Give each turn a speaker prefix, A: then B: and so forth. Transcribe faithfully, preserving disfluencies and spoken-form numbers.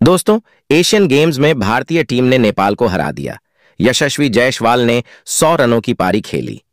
A: दोस्तों, Asian games में भारतीय टीम ने नेपाल को हरा दिया। यशस्वी जायसवाल ने सौ रनों की पारी खेली।